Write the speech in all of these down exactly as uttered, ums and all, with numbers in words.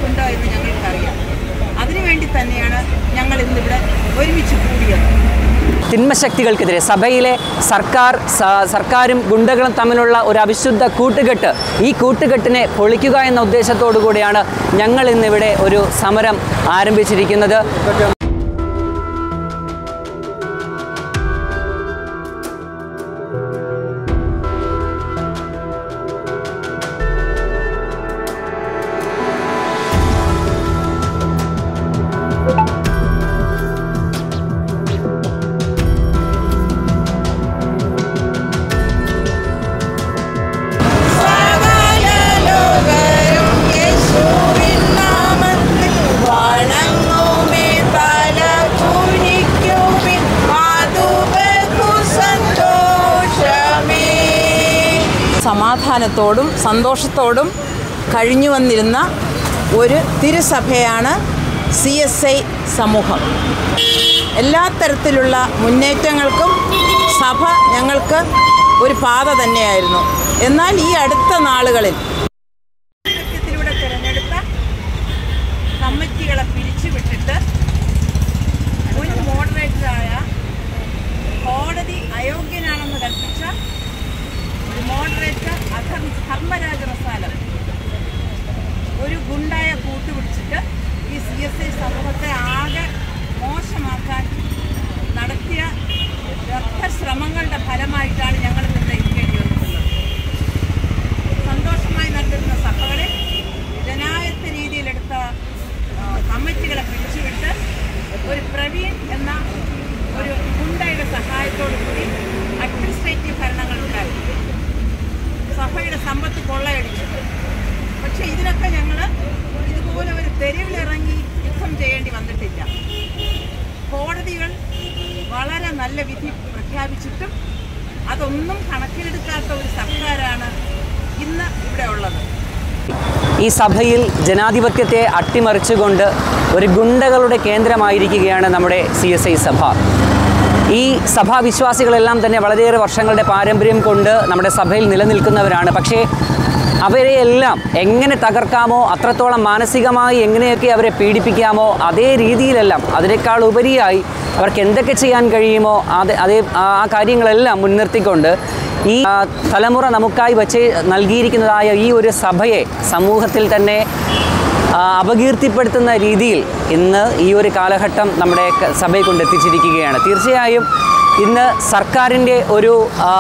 ഉണ്ടോ എന്ന് ഞങ്ങൾക്കറിയാം. അതിനുവേണ്ടി തന്നെയാണ് ഞങ്ങൾ ഇന്നിവിടെ ഒരുമിച്ച് കൂടിയത്. തിന്മശക്തികൾക്കെതിരെ സഭയിലെ സർക്കാർ സർക്കാരും ഗുണ്ടകളും തമ്മിലുള്ള ഒരു അവിശുദ്ധ കൂട്ടുകെട്ട്, ഈ കൂട്ടുകെട്ടിനെ പൊളിക്കുക എന്ന ഉദ്ദേശത്തോടു കൂടിയാണ് ഞങ്ങൾ ഇന്നിവിടെ ഒരു സമരം ആരംഭിച്ചിരിക്കുന്നത്. സമാധാനത്തോടും സന്തോഷത്തോടും കഴിഞ്ഞു വന്നിരുന്ന ഒരു തിരുസഭയാണ് സി എസ് ഐ സമൂഹം. എല്ലാ തരത്തിലുള്ള മുന്നേറ്റങ്ങൾക്കും സഭ ഞങ്ങൾക്ക് ഒരു പാത തന്നെയായിരുന്നു. എന്നാൽ ഈ അടുത്ത നാളുകളിൽ ത്തിലൂടെ തിരഞ്ഞെടുത്ത കമ്മിറ്റികളെ പിരിച്ചുവിട്ടിട്ട് മുൻ മോഡറേറ്ററായ കോടതി അയോഗ്യനാണെന്ന് കൽപ്പിച്ച ഒരു മോഡറേറ്റർ അധർ ധർമ്മരാജ റസാലം ഒരു ഗുണ്ടായ കൂട്ടുപിടിച്ചിട്ട് ഈ സി എസ് ഐ സമൂഹത്തെ ആകെ മോശമാക്കാൻ നടത്തിയ ശ്രമങ്ങളുടെ ഫലമായിട്ടാണ് ഞങ്ങൾ ഇന്ന് ഇരിക്കേണ്ടി വന്നിട്ടുള്ളത്. സന്തോഷമായി നടന്നിരുന്ന സഭകളിൽ ജനായത്ത രീതിയിലെടുത്ത കമ്മിറ്റികളെ പിടിച്ചുവിട്ട് ഒരു പ്രവീൺ എന്ന ഒരു ഗുണ്ടയുടെ സഹായത്തോടു കൂടി അഡ്മിനിസ്ട്രേറ്റീവ് ഭരണങ്ങൾ ഉണ്ടായി. സഭയുടെ സമ്പത്ത് കൊള്ളയടിച്ചത്. പക്ഷെ ഇതിനൊക്കെ ഞങ്ങൾ ഇതുപോലെ ഒരു തെരുവിലിറങ്ങി യുദ്ധം ചെയ്യേണ്ടി വന്നിട്ടില്ല. കോടതികൾ വളരെ നല്ല വിധി പ്രഖ്യാപിച്ചിട്ടും അതൊന്നും കണക്കിലെടുക്കാത്ത ഒരു സർക്കാരാണ് ഇന്ന് ഇവിടെ ഉള്ളത്. ഈ സഭയിൽ ജനാധിപത്യത്തെ അട്ടിമറിച്ചുകൊണ്ട് ഒരു ഗുണ്ടകളുടെ കേന്ദ്രമായിരിക്കുകയാണ് നമ്മുടെ സി എസ് ഐ സഭ. ഈ സഭാവിശ്വാസികളെല്ലാം തന്നെ വളരെയേറെ വർഷങ്ങളുടെ പാരമ്പര്യം കൊണ്ട് നമ്മുടെ സഭയിൽ നിലനിൽക്കുന്നവരാണ്. പക്ഷേ അവരെയെല്ലാം എങ്ങനെ തകർക്കാമോ, അത്രത്തോളം മാനസികമായി എങ്ങനെയൊക്കെ അവരെ പീഡിപ്പിക്കാമോ അതേ രീതിയിലെല്ലാം അതിനേക്കാൾ ഉപരിയായി അവർക്ക് എന്തൊക്കെ ചെയ്യാൻ കഴിയുമോ അത് അതേ ആ കാര്യങ്ങളെല്ലാം മുൻനിർത്തിക്കൊണ്ട് ഈ തലമുറ നമുക്കായി വച്ച് നൽകിയിരിക്കുന്നതായ ഈ ഒരു സഭയെ സമൂഹത്തിൽ തന്നെ അപകീർത്തിപ്പെടുത്തുന്ന രീതിയിൽ ഇന്ന് ഈ ഒരു കാലഘട്ടം നമ്മുടെ സഭയെ കൊണ്ടെത്തിച്ചിരിക്കുകയാണ്. തീർച്ചയായും ഇന്ന് സർക്കാരിൻ്റെ ഒരു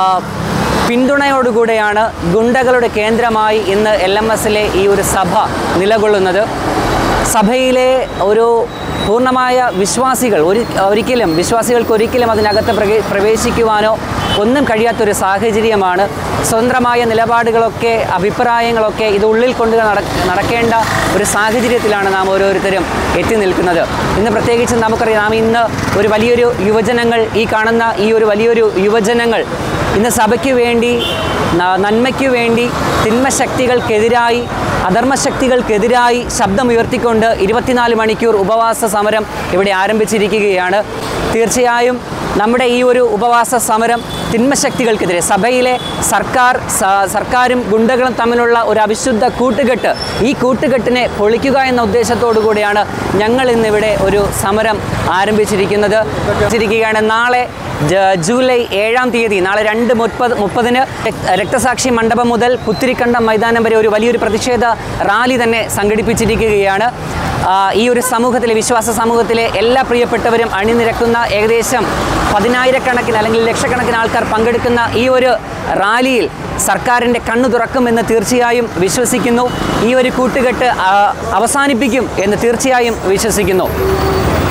പിന്തുണയോടുകൂടെയാണ് ഗുണ്ടകളുടെ കേന്ദ്രമായി ഇന്ന് എൽ എം എസിലെ ഈ ഒരു സഭ നിലകൊള്ളുന്നത്. സഭയിലെ ഒരു പൂർണ്ണമായ വിശ്വാസികൾ ഒരു ഒരിക്കലും വിശ്വാസികൾക്ക് ഒരിക്കലും അതിനകത്ത് പ്രവേശിക്കുവാനോ ഒന്നും കഴിയാത്തൊരു സാഹചര്യമാണ്. സ്വതന്ത്രമായ നിലപാടുകളൊക്കെ അഭിപ്രായങ്ങളൊക്കെ ഇത് ഉള്ളിൽ കൊണ്ട് നടക്കേണ്ട ഒരു സാഹചര്യത്തിലാണ് നാം ഓരോരുത്തരും എത്തി നിൽക്കുന്നത്. ഇന്ന് പ്രത്യേകിച്ച് നമുക്കറിയാം, നാം ഇന്ന് ഒരു വലിയൊരു യുവജനങ്ങൾ ഈ കാണുന്ന ഈ ഒരു വലിയൊരു യുവജനങ്ങൾ ഇന്ന് സഭയ്ക്ക് വേണ്ടി, നന്മയ്ക്കു വേണ്ടി, തിന്മശക്തികൾക്കെതിരായി, അധർമ്മശക്തികൾക്കെതിരായി ശബ്ദമുയർത്തിക്കൊണ്ട് ഇരുപത്തിനാല് മണിക്കൂർ ഉപവാസ സമരം ഇവിടെ ആരംഭിച്ചിരിക്കുകയാണ്. തീർച്ചയായും നമ്മുടെ ഈ ഒരു ഉപവാസ സമരം തിന്മശക്തികൾക്കെതിരെ, സഭയിലെ സർക്കാർ സർക്കാരും ഗുണ്ടകളും തമ്മിലുള്ള ഒരു അവിശുദ്ധ കൂട്ടുകെട്ട്, ഈ കൂട്ടുകെട്ടിനെ പൊളിക്കുക എന്ന ഉദ്ദേശത്തോടു കൂടിയാണ് ഞങ്ങൾ ഇന്നിവിടെ ഒരു സമരം ആരംഭിച്ചിരിക്കുന്നത് ിരിക്കുകയാണ് നാളെ ജൂലൈ ഏഴാം തീയതി നാളെ രണ്ട് മുപ്പത് മുപ്പതിന് രക്തസാക്ഷി മണ്ഡപം മുതൽ പുത്തിരിക്കണ്ടം മൈതാനം വരെ ഒരു വലിയൊരു പ്രതിഷേധ റാലി തന്നെ സംഘടിപ്പിച്ചിരിക്കുകയാണ്. ഈ ഒരു സമൂഹത്തിലെ, വിശ്വാസ സമൂഹത്തിലെ എല്ലാ പ്രിയപ്പെട്ടവരും അണിനിരക്കുന്ന ഏകദേശം പതിനായിരക്കണക്കിന് അല്ലെങ്കിൽ ലക്ഷക്കണക്കിന് ആൾക്കാർ പങ്കെടുക്കുന്ന ഈ ഒരു റാലിയിൽ സർക്കാരിൻ്റെ കണ്ണു തുറക്കുമെന്ന് തീർച്ചയായും വിശ്വസിക്കുന്നു. ഈ ഒരു കൂട്ടുകെട്ട് അവസാനിപ്പിക്കും എന്ന് തീർച്ചയായും വിശ്വസിക്കുന്നു.